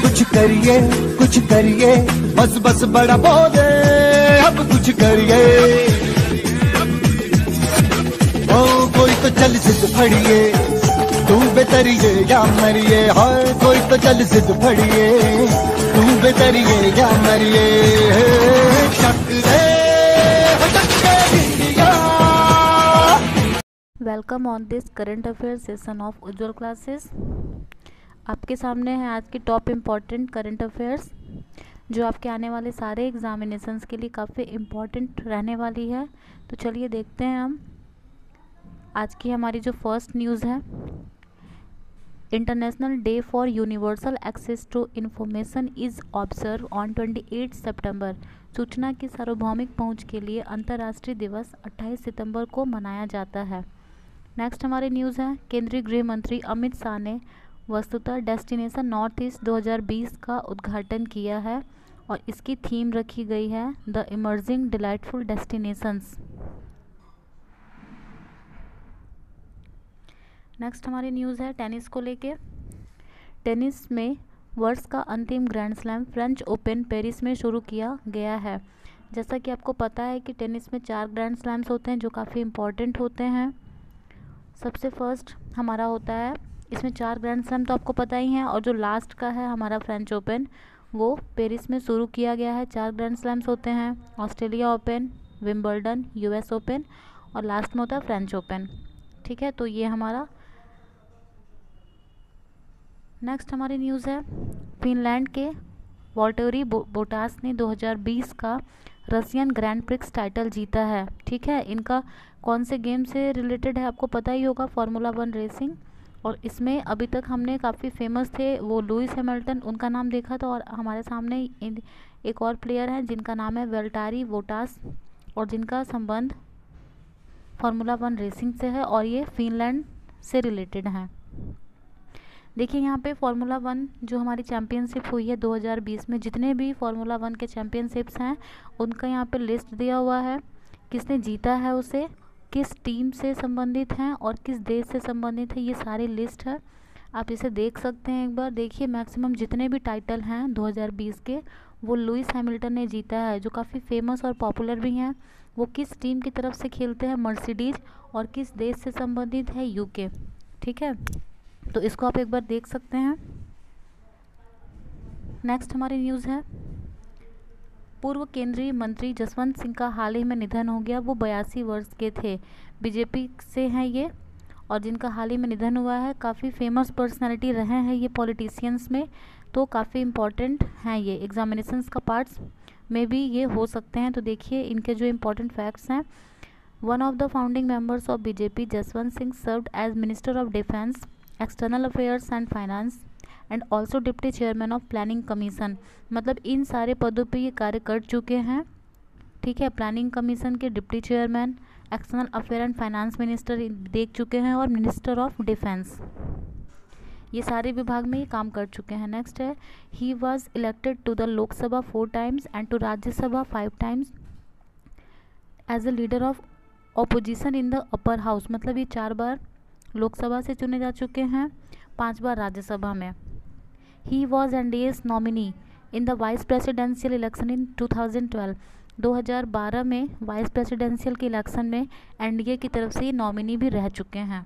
कुछ करिए, बस बस बड़ा बोले, अब कुछ करिए। ओ कोई तो चल जिद फड़िए, तू बेतरिए या मरिए। हाय कोई तो चल जिद फड़िए, तू बेतरिए या मरिए। Welcome on this current affair session of Ujjwal classes. आपके सामने है आज की टॉप इम्पॉर्टेंट करंट अफेयर्स, जो आपके आने वाले सारे एग्जामिनेशंस के लिए काफ़ी इम्पॉर्टेंट रहने वाली है। तो चलिए देखते हैं हम आज की हमारी जो फर्स्ट न्यूज़ है। International day for universal access to information is observe on 28 सितंबर। सूचना की सार्वभौमिक पहुंच के लिए अंतर्राष्ट्रीय दिवस 28 सितंबर को मनाया जाता है। नेक्स्ट हमारी न्यूज़ है, केंद्रीय गृह मंत्री अमित शाह ने वस्तुतः डेस्टिनेशन नॉर्थ ईस्ट 2020 का उद्घाटन किया है और इसकी थीम रखी गई है the emerging delightful destinations. Next हमारी न्यूज़ है टेनिस को लेके। टेनिस में वर्ष का अंतिम grand slam French Open Paris में शुरू किया गया है। जैसा कि आपको पता है कि टेनिस में 4 ग्रैंड स्लैम्स होते हैं जो काफ़ी इम्पॉर्टेंट होते हैं। सबसे फर्स्ट हमारा होता है, इसमें 4 ग्रैंड स्लैम तो आपको पता ही हैं, और जो लास्ट का है हमारा फ्रेंच ओपन, वो पेरिस में शुरू किया गया है। 4 ग्रैंड स्लैम्स होते हैं, Australia Open, Wimbledon, US Open और लास्ट में होता है फ्रेंच ओपन। ठीक है, तो ये हमारा नेक्स्ट हमारी न्यूज़ है, फिनलैंड के वॉल्टेरी बोटास ने 2020 का रशियन ग्रैंड प्रिक्स टाइटल जीता है। ठीक है, इनका कौन से गेम से रिलेटेड है आपको पता ही होगा, फार्मूला 1 रेसिंग। और इसमें अभी तक हमने काफ़ी फेमस थे वो लुइस हैमिल्टन, उनका नाम देखा था, और हमारे सामने एक और प्लेयर हैं जिनका नाम है वॉल्टेरी बोटास, और जिनका संबंध फार्मूला 1 रेसिंग से है और ये फिनलैंड से रिलेटेड हैं। देखिए यहाँ पे फार्मूला 1 जो हमारी चैम्पियनशिप हुई है 2020 में, जितने भी फार्मूला 1 के चैम्पियनशिप्स हैं उनका यहाँ पे लिस्ट दिया हुआ है, किसने जीता है उसे, किस टीम से संबंधित हैं और किस देश से संबंधित है, ये सारी लिस्ट है। आप इसे देख सकते हैं एक बार। देखिए मैक्सिमम जितने भी टाइटल हैं 2020 के वो लुइस हैमिल्टन ने जीता है, जो काफ़ी फेमस और पॉपुलर भी हैं। वो किस टीम की तरफ से खेलते हैं, मर्सिडीज, और किस देश से संबंधित है, यूके। ठीक है, तो इसको आप एक बार देख सकते हैं। नेक्स्ट हमारी न्यूज़ है, पूर्व केंद्रीय मंत्री जसवंत सिंह का हाल ही में निधन हो गया। वो 82 वर्ष के थे, बीजेपी से हैं ये, और जिनका हाल ही में निधन हुआ है। काफ़ी फेमस पर्सनालिटी रहे हैं ये पॉलिटिशियंस में, तो काफ़ी इम्पॉर्टेंट हैं ये, एग्जामिनेशंस का पार्ट्स में भी ये हो सकते हैं। तो देखिए इनके जो इम्पोर्टेंट फैक्ट्स हैं। One of the founding members of BJP, Jaswant Singh served as minister of defence, external affairs and finance and also deputy chairman of planning commission. मतलब इन सारे पदों पे ये कार्य कर चुके हैं। ठीक है, प्लानिंग कमीशन के deputy chairman, external affair and finance minister देख चुके हैं, और मिनिस्टर ऑफ डिफेंस, ये सारे विभाग में ये काम कर चुके हैं। नेक्स्ट है, he was elected to the Lok Sabha 4 times and to Rajya Sabha 5 times as a leader of opposition in the upper house. मतलब ये 4 बार लोकसभा से चुने जा चुके हैं, 5 बार राज्यसभा में। He was NDA's nominee in the vice presidential election in 2012। 2012 में वाइस प्रेसिडेंशियल के इलेक्शन में एनडीए की तरफ से ये नॉमिनी भी रह चुके हैं।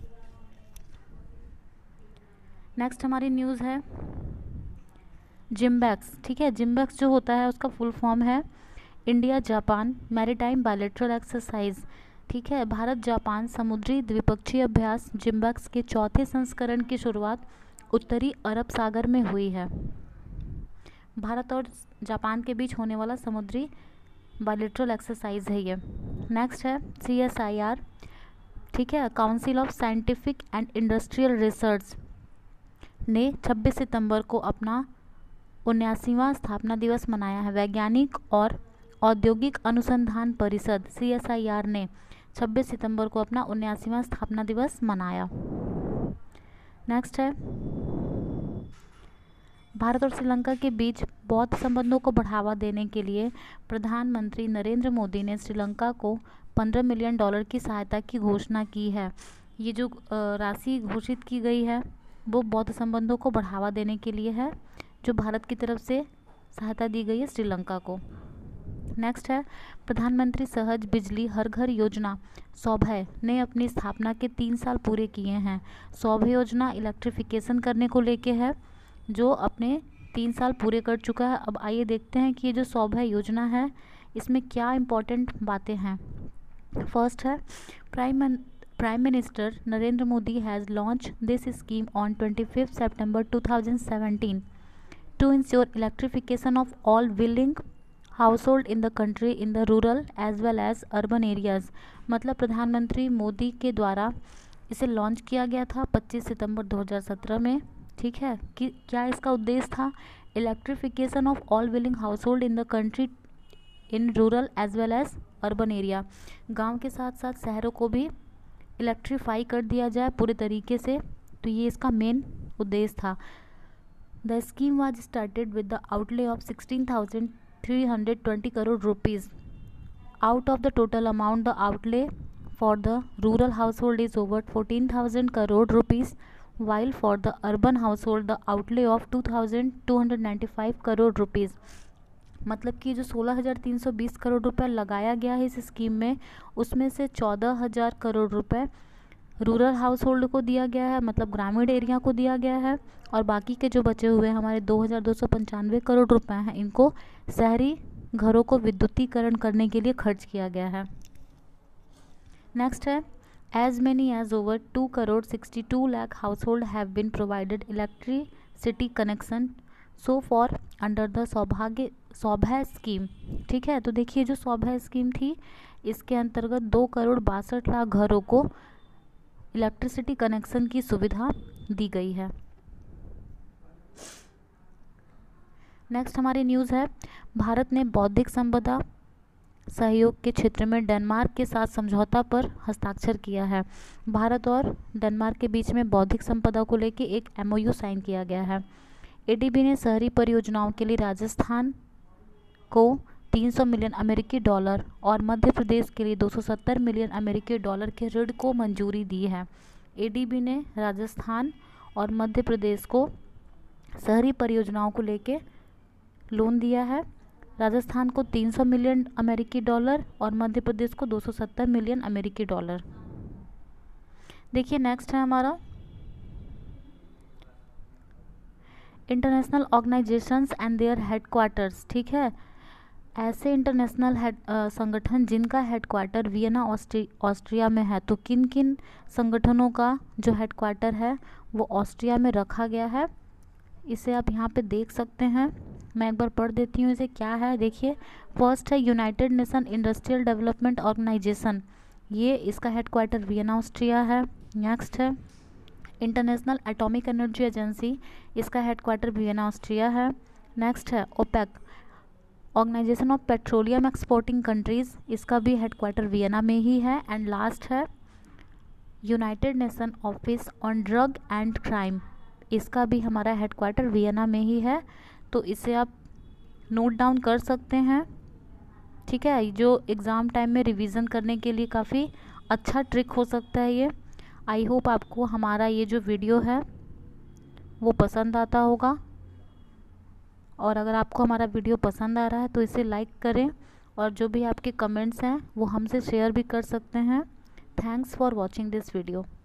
नेक्स्ट हमारी न्यूज़ है जिम्बैक्स। ठीक है, जिम्बैक्स जो होता है उसका फुल फॉर्म है India Japan maritime bilateral exercise. ठीक है, भारत जापान समुद्री द्विपक्षीय अभ्यास जिम्बैक्स के 4थे संस्करण की शुरुआत उत्तरी अरब सागर में हुई है। भारत और जापान के बीच होने वाला समुद्री बायलैटरल एक्सरसाइज है ये। नेक्स्ट है CSIR। ठीक है, council of scientific and industrial research ने 26 सितंबर को अपना 79वां स्थापना दिवस मनाया है। वैज्ञानिक और औद्योगिक अनुसंधान परिषद CSIR ने 26 सितंबर को अपना 79वां स्थापना दिवस मनाया। नेक्स्ट है, भारत और श्रीलंका के बीच बौद्ध संबंधों को बढ़ावा देने के लिए प्रधानमंत्री नरेंद्र मोदी ने श्रीलंका को $15 मिलियन की सहायता की घोषणा की है। ये जो राशि घोषित की गई है वो बौद्ध संबंधों को बढ़ावा देने के लिए है। जो भारत की तरफ से सहायता दी गई है श्रीलंका को। नेक्स्ट है प्रधानमंत्री सहज बिजली हर घर योजना सौभाग्य ने अपनी स्थापना के 3 साल पूरे किए हैं। सौभाग्य योजना इलेक्ट्रिफिकेशन करने को लेके है, जो अपने 3 साल पूरे कर चुका है। अब आइए देखते हैं कि ये जो सौभाग्य योजना है इसमें क्या इम्पोर्टेंट बातें हैं। फर्स्ट है prime minister Narendra Modi has launch this scheme on 25 September 2017 to ensure electrification of all willing household in the country in the rural as well as urban areas. मतलब प्रधानमंत्री मोदी के द्वारा इसे लॉन्च किया गया था 25 सितंबर 2017 में। ठीक है, कि क्या इसका उद्देश्य था? Electrification of all willing household in the country in rural as well as urban area. गांव के साथ साथ शहरों को भी इलेक्ट्रीफाई कर दिया जाए पूरे तरीके से, तो ये इसका मेन उद्देश्य था। The scheme was started with the outlay of 16,320 crore rupees. Out of the total amount the outlay for the rural household is over 14,000 crore rupees, while for the urban household the outlay of 2,295 crore rupees. मतलब कि जो 16,320 करोड़ रुपए लगाया गया है इस scheme में, उसमें से 14,000 करोड़ रुपए रूरल हाउस होल्ड को दिया गया है, मतलब ग्रामीण एरिया को दिया गया है, और बाकी के जो बचे हुए हमारे 2,295 करोड़ रुपए हैं इनको शहरी घरों को विद्युतीकरण करने के लिए खर्च किया गया है। नेक्स्ट है as many as over 2,62 lakh household have been provided electricity connection so far under the Saubhagya scheme. ठीक है, तो देखिए जो सौभाग्य स्कीम थी इसके अंतर्गत 2,62 लाख घरों को इलेक्ट्रिसिटी कनेक्शन की सुविधा दी गई है। नेक्स्ट हमारी न्यूज़ है भारत ने बौद्धिक संपदा सहयोग के क्षेत्र में डेनमार्क के साथ समझौता पर हस्ताक्षर किया है। भारत और डेनमार्क के बीच में बौद्धिक संपदा को लेकर एक MOU साइन किया गया है। ADB ने शहरी परियोजनाओं के लिए राजस्थान को 300 मिलियन अमेरिकी डॉलर और मध्य प्रदेश के लिए 270 मिलियन अमेरिकी डॉलर के ऋण को मंजूरी दी है। ADB ने राजस्थान और मध्य प्रदेश को शहरी परियोजनाओं को लेकर लोन दिया है। राजस्थान को 300 मिलियन अमेरिकी डॉलर और मध्य प्रदेश को 270 मिलियन अमेरिकी डॉलर। देखिए नेक्स्ट है हमारा international organisations and their headquarters. ठीक है, ऐसे इंटरनेशनल संगठन जिनका हेडक्वार्टर वियना ऑस्ट्रिया में है। तो किन किन संगठनों का जो हेडक्वार्टर है वो ऑस्ट्रिया में रखा गया है, इसे आप यहाँ पे देख सकते हैं। मैं एक बार पढ़ देती हूँ इसे क्या है। देखिए फर्स्ट है United Nation Industrial Development Organisation, ये इसका हेडक्वार्टर वियना ऑस्ट्रिया है। नेक्स्ट है इंटरनेशनल एटॉमिक एनर्जी एजेंसी, इसका हेडक्वार्टर वियना ऑस्ट्रिया है। नेक्स्ट है OPEC Organisation of Petroleum Exporting Countries, इसका भी हेडक्वार्टर वियना में ही है। एंड लास्ट है United Nation Office on Drug and Crime, इसका भी हमारा हेडक्वार्टर वियना में ही है। तो इसे आप नोट डाउन कर सकते हैं। ठीक है, जो एग्ज़ाम टाइम में रिवीजन करने के लिए काफ़ी अच्छा ट्रिक हो सकता है ये। आई होप आपको हमारा ये जो वीडियो है वो पसंद आता होगा, और अगर आपको हमारा वीडियो पसंद आ रहा है तो इसे लाइक करें, और जो भी आपके कमेंट्स हैं वो हमसे शेयर भी कर सकते हैं। Thanks for watching this video.